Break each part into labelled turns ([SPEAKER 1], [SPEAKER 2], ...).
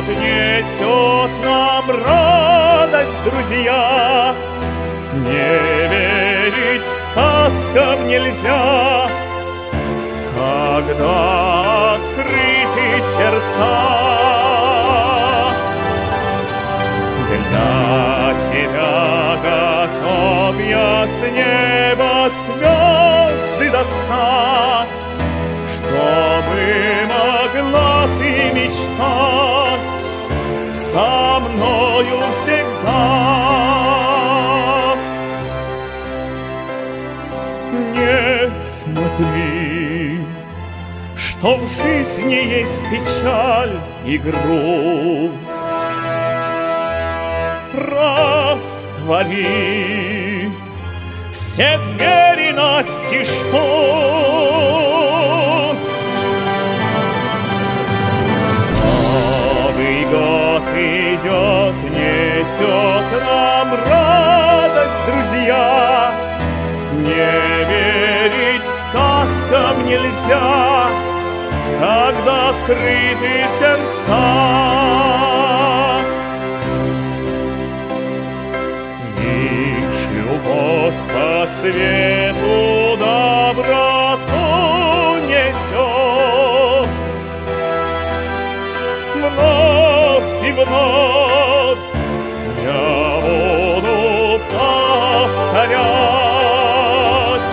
[SPEAKER 1] идет, несет нам радость, друзья. Не верить сказкам нельзя, когда открыты сердца. Для тебя готов я с неба звезды достать, чтобы могла ты мечтать со мною всегда. Не смотри, что в жизни есть печаль и грусть. Раствори все двери настежь пусть. Новый год идет, несет нам радость, друзья. Не верить сказкам нельзя, когда открыты сердца. Лишь любовь по свету доброту несет. Вновь и вновь я буду повторять.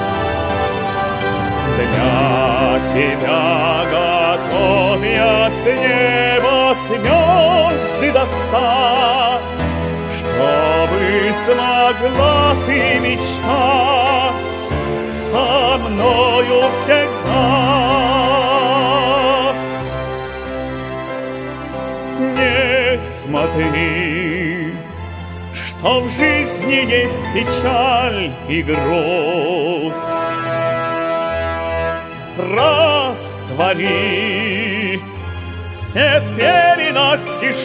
[SPEAKER 1] Для тебя готов я с неба звезды достать, чтобы смогла ты мечтать со мною всегда. Не смотри, что в жизни есть печаль и грусть. Раствори все двери настежь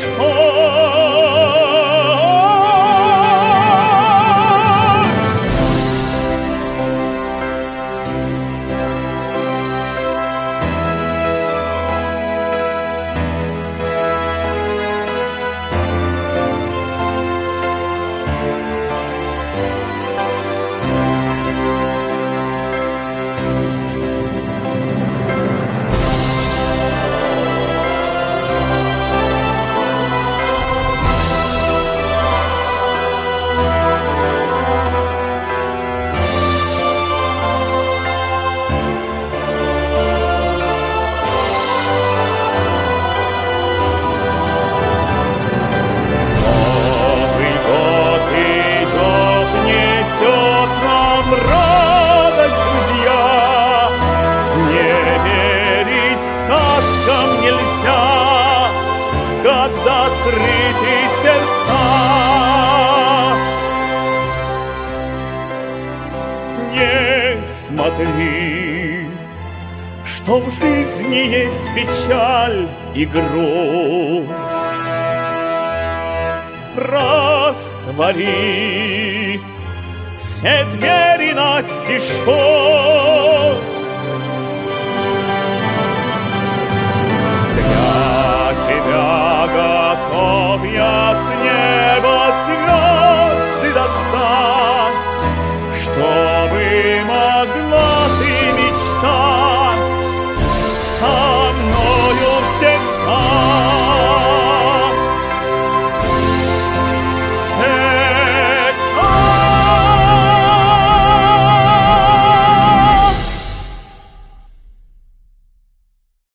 [SPEAKER 1] радость, друзья. Не верить сказкам нельзя, когда открыты сердца. Не смотри, что в жизни есть печаль и грусть. Раствори все двери настежь пусть. Для тебя готов я с неба звезды достать, чтобы могла ты мечтать со мною всегда.